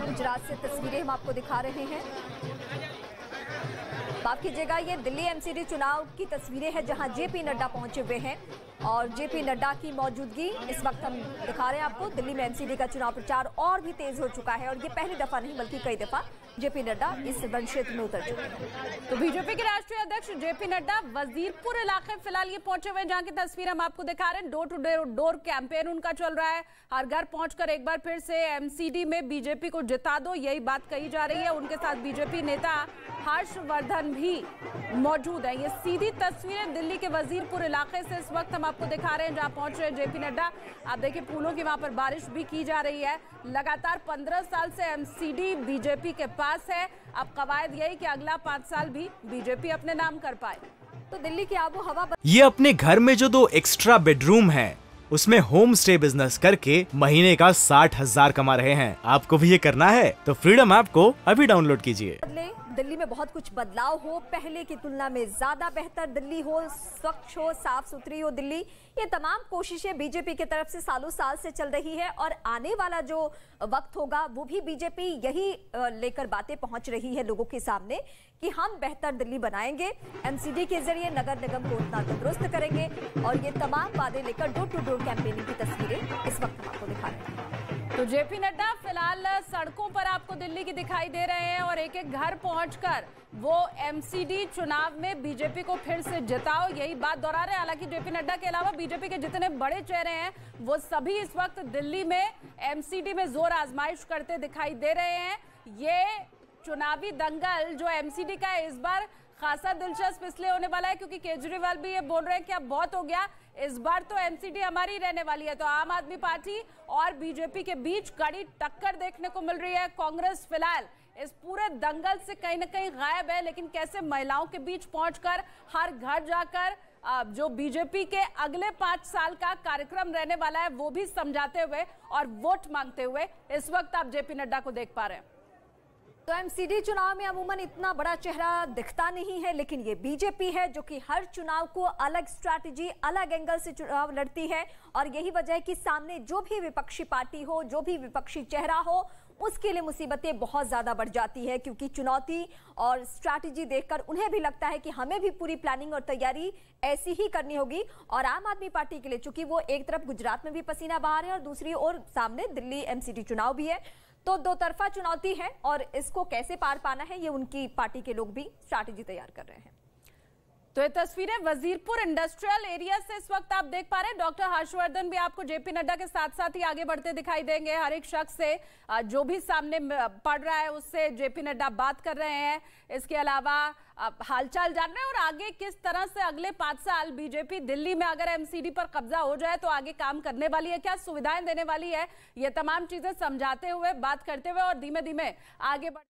गुजरात से तस्वीरें हम आपको दिखा रहे हैं। माफ कीजिएगा, ये दिल्ली एमसीडी चुनाव की तस्वीरें हैं जहां जेपी नड्डा पहुंचे हुए हैं और जेपी नड्डा की मौजूदगी इस वक्त हम दिखा रहे हैं आपको। दिल्ली में एमसीडी का चुनाव प्रचार और भी तेज हो चुका है और ये पहली दफा नहीं बल्कि कई दफा जेपी नड्डा इस रण क्षेत्र में उतर चुके हैं। तो बीजेपी के राष्ट्रीय अध्यक्ष जेपी नड्डा वजीरपुर इलाके फिलहाल ये पहुंचे हुए, जहां की तस्वीर हम आपको दिखा रहे हैं। डोर टू डोर कैंपेन उनका चल रहा है। हर घर पहुंचकर एक बार फिर से एमसीडी में बीजेपी को जिता दो, यही बात कही जा रही है। उनके साथ बीजेपी नेता हर्षवर्धन भी मौजूद है। ये सीधी तस्वीरें दिल्ली के वजीरपुर इलाके से इस वक्त हम आपको दिखा रहे हैं, जहां पहुंच रहे हैं जेपी नड्डा। आप देखिए फूलों की वहां पर बारिश भी की जा रही है। लगातार 15 साल से एमसीडी बीजेपी के पास है। अब कवायद यही कि अगला 5 साल भी बीजेपी अपने नाम कर पाए। तो दिल्ली की आबो हवा ये अपने घर में जो 2 एक्स्ट्रा बेडरूम है उसमें होम स्टे बिजनेस करके महीने का 60,000 कमा रहे हैं। आपको भी ये करना है तो फ्रीडम ऐप को अभी डाउनलोड कीजिए। दिल्ली में बहुत कुछ बदलाव हो, पहले की तुलना में ज्यादा बेहतर दिल्ली हो, स्वच्छ हो, साफ सुथरी हो दिल्ली, ये तमाम कोशिशें बीजेपी की तरफ से सालों साल से चल रही है और आने वाला जो वक्त होगा वो भी बीजेपी यही लेकर बातें पहुंच रही है लोगों के सामने कि हम बेहतर दिल्ली बनाएंगे, एमसीडी के जरिए नगर निगम को उतना तंदुरुस्त करेंगे और ये तमाम वादे लेकर डोर टू डोर कैंपेनिंग की तस्वीरें इस वक्त हम आपको दिखा रहे हैं। तो जेपी नड्डा फिलहाल सड़कों पर आपको दिल्ली की दिखाई दे रहे हैं और एक एक घर पहुंचकर वो एमसीडी चुनाव में बीजेपी को फिर से जिताओ, यही बात दोहरा रहे हैं। हालांकि जेपी नड्डा के अलावा बीजेपी के जितने बड़े चेहरे हैं वो सभी इस वक्त दिल्ली में एमसीडी में जोर आजमाइश करते दिखाई दे रहे हैं। ये चुनावी दंगल जो एमसीडी का है इस बार खासा दिलचस्प इसलिए होने वाला है क्योंकि केजरीवाल भी ये बोल रहे हैं कि अब बहुत हो गया, इस बार तो एमसीडी हमारी रहने वाली है। तो आम आदमी पार्टी और बीजेपी के बीच कड़ी टक्कर देखने को मिल रही है। कांग्रेस फिलहाल इस पूरे दंगल से कहीं ना कहीं गायब है, लेकिन कैसे महिलाओं के बीच पहुंचकर हर घर जाकर जो बीजेपी के अगले 5 साल का कार्यक्रम रहने वाला है वो भी समझाते हुए और वोट मांगते हुए इस वक्त आप जेपी नड्डा को देख पा रहे हैं। तो एमसीडी चुनाव में अमूमन इतना बड़ा चेहरा दिखता नहीं है, लेकिन ये बीजेपी है जो कि हर चुनाव को अलग स्ट्रैटेजी, अलग एंगल से चुनाव लड़ती है और यही वजह है कि सामने जो भी विपक्षी पार्टी हो, जो भी विपक्षी चेहरा हो, उसके लिए मुसीबतें बहुत ज्यादा बढ़ जाती है क्योंकि चुनौती और स्ट्रैटेजी देखकर उन्हें भी लगता है कि हमें भी पूरी प्लानिंग और तैयारी ऐसी ही करनी होगी। और आम आदमी पार्टी के लिए चूंकि वो एक तरफ गुजरात में भी पसीना बहा रहे हैं और दूसरी ओर सामने दिल्ली एमसीडी चुनाव भी है, तो दो तरफा चुनौती है और इसको कैसे पार पाना है ये उनकी पार्टी के लोग भी स्ट्रैटेजी तैयार कर रहे हैं। तो ये तस्वीरें वजीरपुर इंडस्ट्रियल एरिया से इस वक्त आप देख पा रहे हैं। डॉक्टर हर्षवर्धन भी आपको जेपी नड्डा के साथ साथ ही आगे बढ़ते दिखाई देंगे। हर एक शख्स से जो भी सामने पड़ रहा है उससे जेपी नड्डा बात कर रहे हैं। इसके अलावा हालचाल जान रहे हैं और आगे किस तरह से अगले 5 साल बीजेपी दिल्ली में अगर एमसीडी पर कब्जा हो जाए तो आगे काम करने वाली है, क्या सुविधाएं देने वाली है, ये तमाम चीजें समझाते हुए, बात करते हुए और धीमे धीमे आगे बढ़